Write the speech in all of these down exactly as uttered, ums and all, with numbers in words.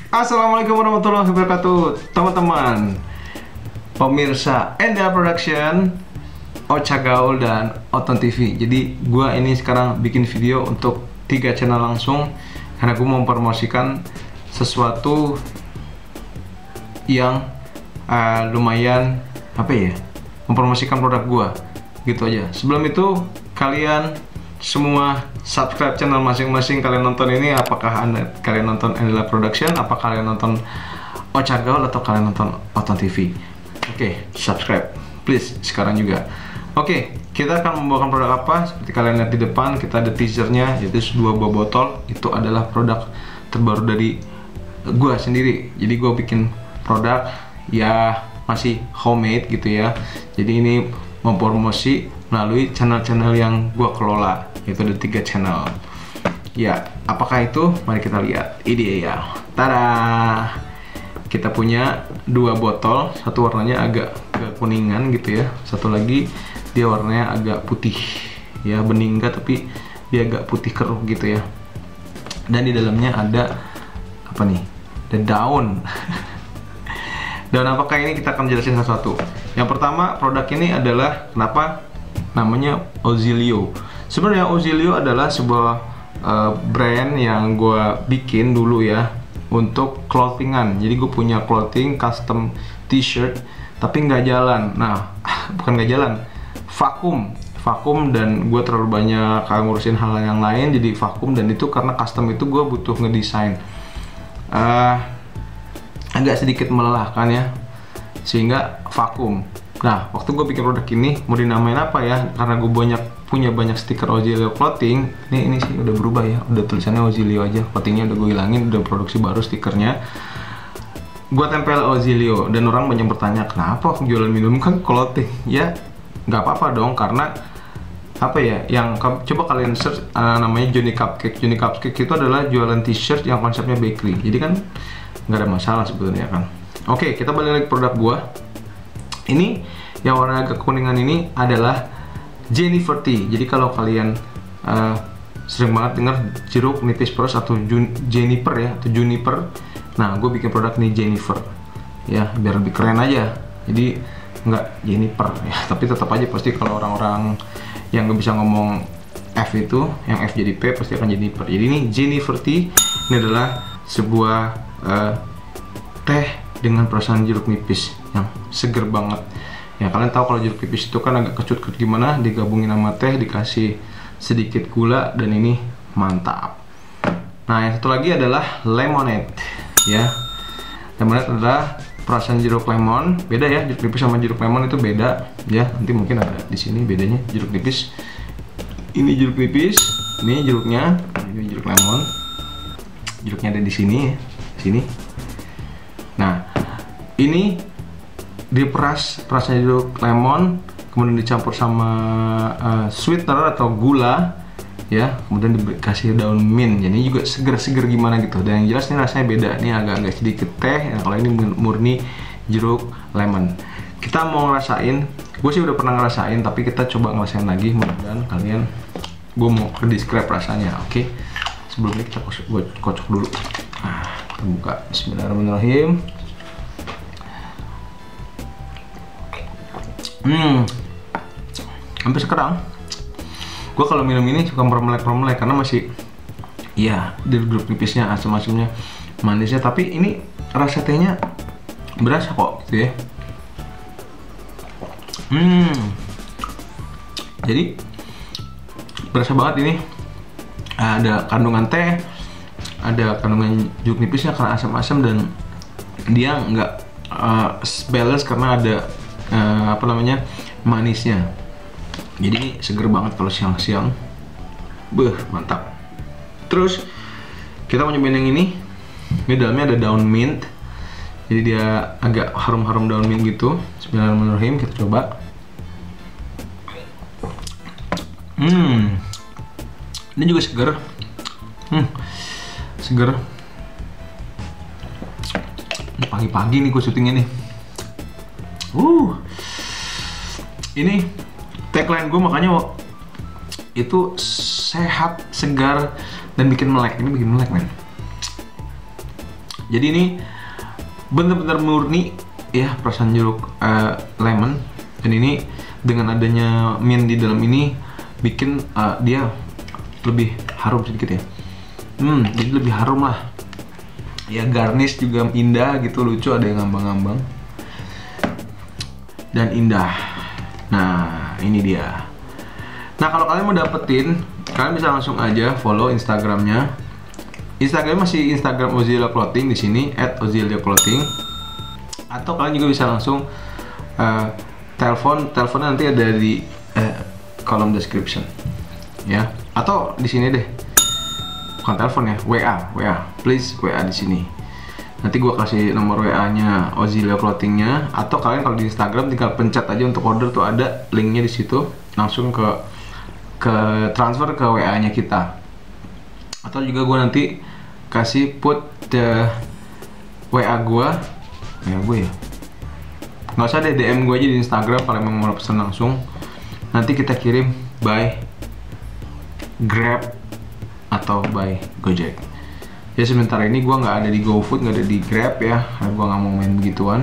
Assalamualaikum warahmatullahi wabarakatuh, teman-teman pemirsa Enda Production, Ocha Gaul dan Oton T V. Jadi gua ini sekarang bikin video untuk tiga channel langsung karena gua mau mempromosikan sesuatu yang uh, lumayan apa ya, mempromosikan produk gua gitu aja. Sebelum itu kalian semua subscribe channel masing-masing kalian nonton ini. Apakah anda kalian nonton Enda Production, apa kalian nonton Ocha Gaul, atau kalian nonton Oton T V? Oke, okay, subscribe please sekarang juga. Oke, okay, kita akan membawakan produk apa? Seperti kalian lihat di depan, kita ada teasernya, yaitu dua buah botol. Itu adalah produk terbaru dari gua sendiri. Jadi gua bikin produk ya masih homemade gitu ya. Jadi ini mempromosi melalui channel-channel yang gua kelola, yaitu ada tiga channel. Ya, apakah itu? Mari kita lihat. Ini dia ya. Tada! Kita punya dua botol, satu warnanya agak, agak kuningan gitu ya, satu lagi dia warnanya agak putih ya, bening enggak tapi dia agak putih keruh gitu ya. Dan di dalamnya ada apa nih? Ada daun. Dan apakah ini, kita akan jelasin satu-satu. Yang pertama, produk ini adalah kenapa namanya Ozilio. Sebenarnya Ozilio adalah sebuah uh, brand yang gue bikin dulu ya untuk clothingan. Jadi gue punya clothing custom t-shirt tapi nggak jalan. Nah, bukan nggak jalan, vakum vakum dan gue terlalu banyak ngurusin hal yang lain, jadi vakum. Dan itu karena custom itu gue butuh ngedesain, uh, agak sedikit melelahkan ya, sehingga vakum. Nah, waktu gue bikin produk ini mau dinamain apa ya, karena gue banyak punya banyak stiker Ozilio clothing. Ini ini sih udah berubah ya, udah tulisannya Ozilio aja, clothingnya udah gue hilangin, udah produksi baru stikernya. Gue tempel Ozilio dan orang banyak bertanya, kenapa aku jualan minum kan clothing? Ya nggak apa-apa dong, karena apa ya, yang coba kalian search uh, namanya Johnny Cupcake. Johnny Cupcake itu adalah jualan t-shirt yang konsepnya bakery, jadi kan nggak ada masalah sebetulnya kan. Oke, kita balik lagi ke produk gua. Ini yang warna agak kuningan ini adalah Jennifer Tea. Jadi kalau kalian uh, sering banget dengar jeruk nipis peros atau Jennifer ya, atau Juniper. Nah, gue bikin produk ini Jennifer ya, biar lebih keren aja. Jadi nggak Jennifer ya, tapi tetap aja pasti kalau orang-orang yang nggak bisa ngomong F itu, yang F jadi P, pasti akan Jennifer. Jadi ini Jennifer Tea. Ini adalah sebuah uh, teh dengan perasaan jeruk nipis yang seger banget ya. Kalian tahu kalau jeruk nipis itu kan agak kecut-kecut gimana, digabungin sama teh, dikasih sedikit gula, dan ini mantap. Nah, yang satu lagi adalah lemonade ya. Lemonade adalah perasaan jeruk lemon. Beda ya, jeruk nipis sama jeruk lemon itu beda ya. Nanti mungkin ada di sini bedanya. Jeruk nipis, ini jeruk nipis, ini jeruknya, ini jeruk lemon. Jeruknya ada di sini ya, sini. Nah, ini diperas, perasnya jeruk lemon, kemudian dicampur sama uh, sweetener atau gula ya, kemudian dikasih daun mint. Jadi juga seger-seger gimana gitu. Dan yang jelas ini rasanya beda. Ini agak-agak sedikit teh. Nah, kalau ini murni jeruk lemon. Kita mau ngerasain, gue sih udah pernah ngerasain, tapi kita coba ngerasain lagi. Mudah-mudahan kalian, gue mau ke describe rasanya. Oke, okay? Sebelumnya kita kocok, gue kocok dulu. Nah, kita buka. Bismillahirrahmanirrahim. Hmm, sampai sekarang gue kalau minum ini suka meremelek-meremelek karena masih ya di grup nipisnya, asam-asamnya, manisnya, tapi ini rasa tehnya berasa kok gitu ya. Hmm, jadi berasa banget ini. Ada kandungan teh, ada kandungan jeruk nipisnya karena asam-asam, dan dia nggak uh, balance karena ada uh, apa namanya, manisnya. Jadi seger banget kalau siang-siang. Beuh, mantap. Terus kita mau nyobain yang ini. Ini dalamnya ada daun mint. Jadi dia agak harum-harum daun mint gitu. Bismillahirrahmanirrahim, kita coba. Hmm, ini juga seger. Hmm, seger. Pagi-pagi nih gue syutingnya nih. Uh, ini tagline gue, makanya itu sehat, segar, dan bikin melek. Ini bikin melek, men. Jadi ini bener-bener murni ya perasan jeruk uh, lemon, dan ini dengan adanya mint di dalam ini bikin uh, dia lebih harum sedikit ya. Hmm, jadi lebih harum lah. Ya garnish juga indah gitu, lucu, ada yang ngambang-ngambang dan indah. Nah ini dia. Nah kalau kalian mau dapetin, kalian bisa langsung aja follow Instagramnya. Instagram masih Instagram Ozilia Clothing di sini at Ozilia Clothing. Atau kalian juga bisa langsung uh, telepon, teleponnya nanti ada di uh, kolom description ya. Atau di sini deh. Bukan telepon ya, W A, W A, please W A di sini. Nanti gua kasih nomor W A-nya Ozilia Clothing-nya. Atau kalian kalau di Instagram tinggal pencet aja untuk order, tuh ada linknya di situ, langsung ke ke transfer ke W A-nya kita. Atau juga gua nanti kasih put the W A gua, W A gue ya. Nggak usah deh, D M gue aja di Instagram kalau emang mau pesan langsung. Nanti kita kirim by Grab atau by Gojek. Ya sementara ini gue nggak ada di GoFood, nggak ada di Grab ya, karena gue nggak mau main begituan.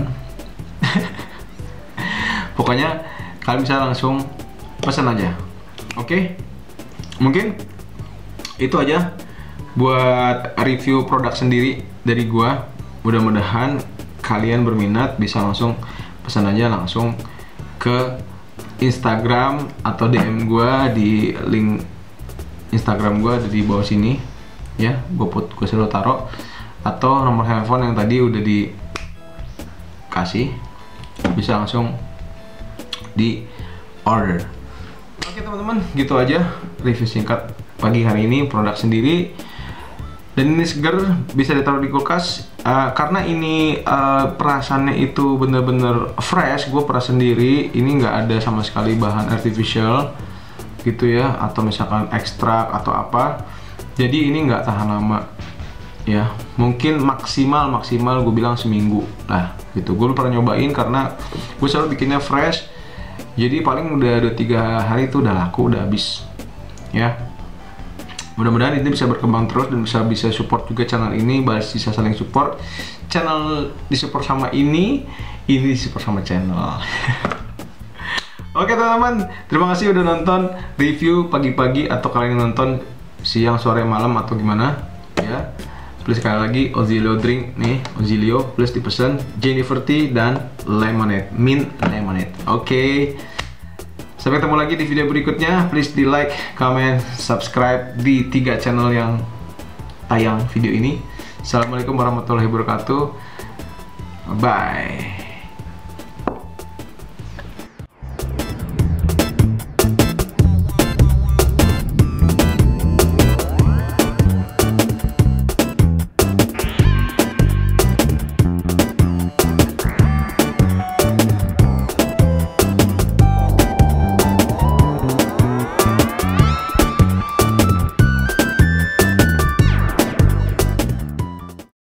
Pokoknya kalian bisa langsung pesan aja. Oke, mungkin itu aja buat review produk sendiri dari gue. Mudah-mudahan kalian berminat, bisa langsung pesan aja langsung ke Instagram atau D M gue di link Instagram gue ada di bawah sini ya, gue put gue selalu taruh, atau nomor handphone yang tadi udah dikasih, bisa langsung di order. Oke teman-teman, gitu aja review singkat pagi hari ini produk sendiri. Dan ini seger, bisa ditaruh di kulkas uh, karena ini uh, perasannya itu bener-bener fresh. Gue peras sendiri, ini nggak ada sama sekali bahan artificial gitu ya, atau misalkan ekstrak atau apa. Jadi ini nggak tahan lama ya, mungkin maksimal maksimal gue bilang seminggu lah gitu. Gue pernah nyobain karena gue selalu bikinnya fresh, jadi paling udah dua tiga hari itu udah laku, udah habis ya. Mudah-mudahan ini bisa berkembang terus dan bisa bisa support juga channel ini, bisa saling support. Channel disupport sama ini, ini disupport sama channel. Oke teman-teman, terima kasih udah nonton review pagi-pagi, atau kalian nonton siang, sore, malam atau gimana ya. Please sekali lagi Ozilio drink nih, Ozilio please dipesan Jennifer Tea dan lemonade, mint lemonade. Oke. Sampai ketemu lagi di video berikutnya. Please di like, comment, subscribe di tiga channel yang tayang video ini. Assalamualaikum warahmatullahi wabarakatuh. Bye.